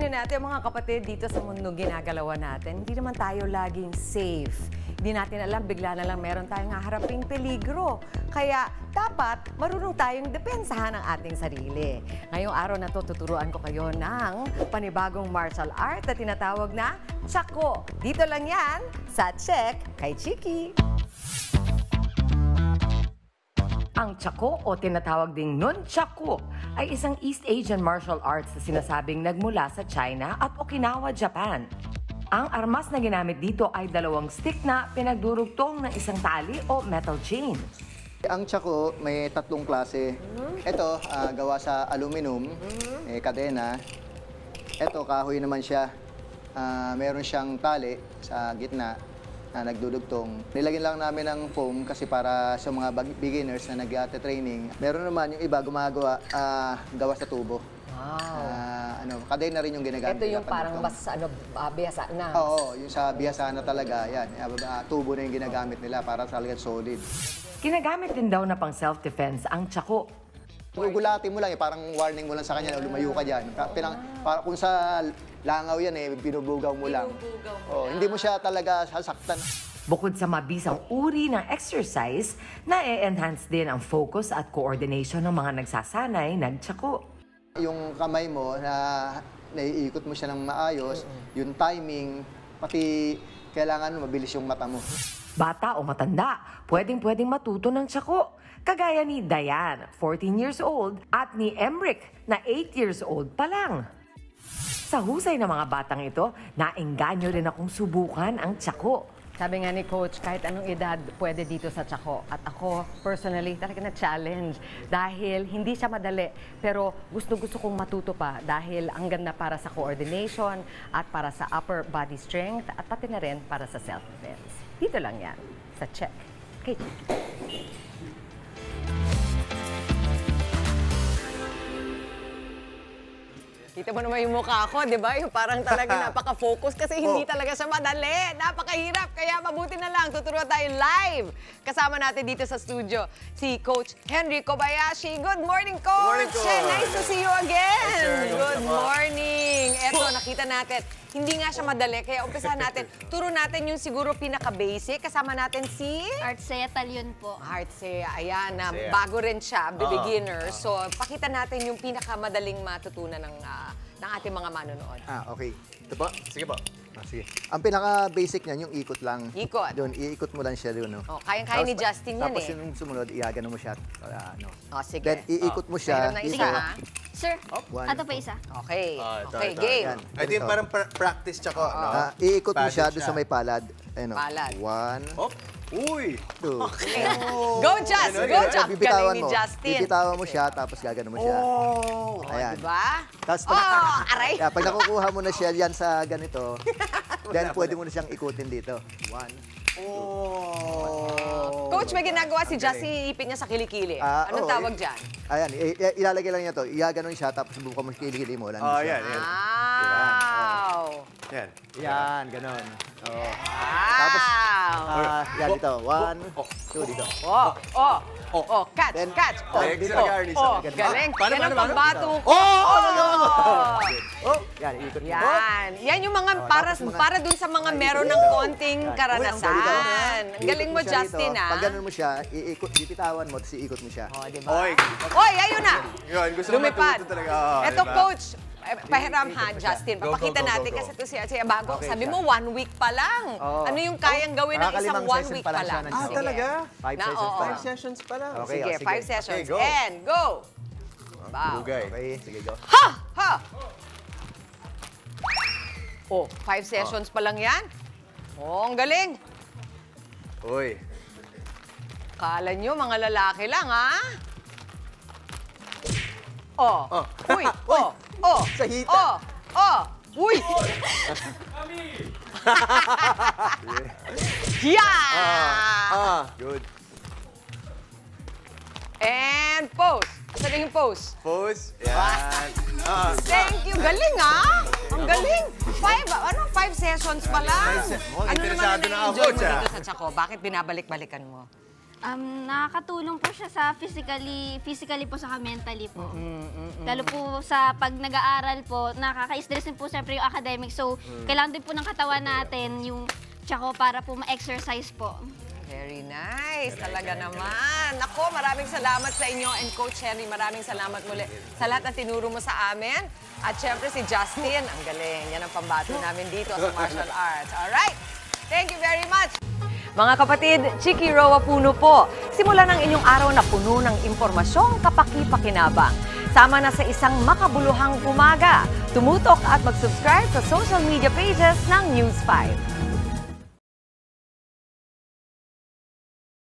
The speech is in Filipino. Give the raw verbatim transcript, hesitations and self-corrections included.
Aminin natin mga kapatid, dito sa mundo ginagalawan natin, hindi naman tayo laging safe. Hindi natin alam, bigla na lang meron tayong haharaping peligro. Kaya dapat marunong tayong depensahan ang ating sarili. Ngayong araw na to, tuturuan ko kayo ng panibagong martial art na tinatawag na Chako. Dito lang yan sa Check kay Chiki. Ang Chako o tinatawag ding Nunchaku ay isang East Asian martial arts na sinasabing nagmula sa China at Okinawa, Japan. Ang armas na ginamit dito ay dalawang stick na pinagdurugtong ng isang tali o metal chain. Ang Chako may tatlong klase. Ito, uh, gawa sa aluminum, eh, kadena. Ito, kahoy naman siya. Uh, meron siyang tali sa gitna na nagdudugtong. Nilagyan lang namin ng foam kasi para sa mga beginners na nag-training. Meron naman yung iba gumagawa, uh, gawa sa tubo. Wow. Uh, ano, kadena rin yung ginagamit. Ito yung parang mas ano, uh, bihasa na. Oo, yung sa bihasa na talaga. Yan, uh, tubo na yung ginagamit nila para talagang solid. Ginagamit din daw na pang self-defense ang Chako. Gugulatin mo lang, eh, parang warning mo lang sa kanya, lumayo ka dyan. Pinang, para, kung sa langaw yan, eh, binubugaw mo lang. Binubugaw mo oh, hindi mo siya talaga sasaktan. Bukod sa mabisang uri ng exercise, na-enhance din ang focus at coordination ng mga nagsasanay ng Chako. Yung kamay mo, na naiikot mo siya ng maayos, yung timing, pati kailangan mabilis yung mata mo. Bata o matanda, pwedeng-pwedeng matuto ng Chako. Kagaya ni Diane, fourteen years old, at ni Emric, na eight years old pa lang. Sa husay ng mga batang ito, naengganyo rin akong subukan ang Chako. Sabi nga ni Coach, kahit anong edad pwede dito sa Chako. At ako, personally, talaga na-challenge. Dahil hindi siya madali, pero gusto-gusto kong matuto pa. Dahil ang ganda para sa coordination at para sa upper body strength at pati na rin para sa self-defense. Dito lang yan, sa Check kay Chiki. Kita mo naman yung mukha ko, di ba? Yung parang talaga napaka-focus kasi hindi talaga siya madali. Napakahirap. Kaya mabuti na lang, tuturuan tayo live. Kasama natin dito sa studio si Coach Henry Kobayashi. Good morning, Coach! Morning, Coach! Nice to see you again! Yes, Good morning! Eto, nakita natin, hindi nga siya madali. Kaya umpisahan natin, turo natin yung siguro pinaka-basic. Kasama natin si... Artsea Talyon po. Artsea, ayan, na Artsea. bago rin siya, beginner. So, pakita natin yung pinakamadaling matutunan ng, uh, ng ating mga manonood. Ah, okay. Ito po? Sige po. Ah, sige. Ang pinaka-basic niyan, yung ikot lang. Ikot. Doon, iikot mo lang siya doon. No? Oh, kayang-kaya ni Justin yan tapos eh. Tapos yung sumunod, iagano mo siya. Para, ano. Oh, sige. Then, iikot mo siya. Mayroon na isa, dito. ha? Sir, one. ato pa isa. Okay. Ah, ito, Okay, ito, game. Yan. Ito yung parang pra- practice Chako, no? Ah, iikot mo Padded siya doon sa may palad. Ayun, no? Palad. One, Hop! Uy! two. Go, Just! Ganun, Go, ganun. Just! Bibitawan Galing ni mo. Justin. Bibitawan mo siya, tapos gagano mo siya. Oh! Ayan. Diba? Tapos, Oh, aray! yeah, pag nakukuha mo na siya yan sa ganito, then pwede mo na siyang ikutin dito. One. Oh! Coach, may ginagawa si Justin, iipit niya sa kilikili. Ah, Anong oo, tawag eh. dyan? Ayan, i- i- ilalagay lang niya to. Iaganon siya, tapos bubuka mo kilikili mo. Oh, yan, yan. Wow! Yan. Yan, ganon. Oh. Wow! Ah, yan dito. One, two, dito. Oh, oh, oh, catch, Then, catch. Oh, legs oh, na garnish, oh, ah. galing. Paano, Yan ang paano, paano? pambato ko. Oh! Oh! Oh, yan, ikot mo. Yan. Yan yung mga para tapos mga- para dun sa mga meron ng konting Yan. karanasan. Uy, ang Ang galing mo, Iikot siya Justin, dito. ah. Pag ganun mo siya, iikot, bibitawan mo, tapos iikot mo siya. Oh, di ba? Oy! Oy, ayun na. Yun, gusto ko Lumipad. matuto talaga. Oo, Eto, diba? coach. eh, Pahiram ha, Iikot mo siya. Justin. Go, go, Papakita go, go, natin go. kasi ito siya, siya bago. Okay, Sabi siya. mo, one week pa lang. Oo. Ano yung kayang gawin ng isang Nakakalimang one session week pa pa lang siya lang? ng Ah, Sige. talaga? Five Na, sessions oo. pa Five lang. sessions pa lang. Okay, Sige, oh, sige. five sessions. Okay, go. And go! Wow. Bugay. Okay, sige, go. Ha! Ha! Oh, five sessions pa lang yan? Oh, ang galing. Uy. Kala nyo, mga lalaki lang, ha? Oh. Oh. Uy. Oh. Oh. Sa hita. Oh. Oh. Uy. Yeah! Ah, good. And pose. Saan yung pose? Pose. Yan. Ah. Thank you. Galing, ah. Ang galing. Five, ano, five sessions pa lang. Five se- Mukhang Ano naman interesado ang na ako, na-enjoy mo Cha. dito sa Chako? Bakit binabalik-balikan mo? Um, nakakatulong po siya sa physically, physically po sa mentally po. Lalo po sa pag nag-aaral po, nakaka-stress din po siyempre yung academic. So, kailangan din po ng katawan natin yung tsako para po ma-exercise po. Very nice. Talaga naman. Ako, maraming salamat sa inyo. And Coach Henry, maraming salamat muli sa lahat na tinuro mo sa amin. At syempre si Justin, ang galing. Yan ang pambato namin dito sa martial arts. Alright. Thank you very much. Mga kapatid, Chiki Roa Puno po. Simulan ang inyong araw na puno ng impormasyong kapaki-pakinabang. Sama na sa isang makabuluhang umaga. Tumutok at mag-subscribe sa social media pages ng News five.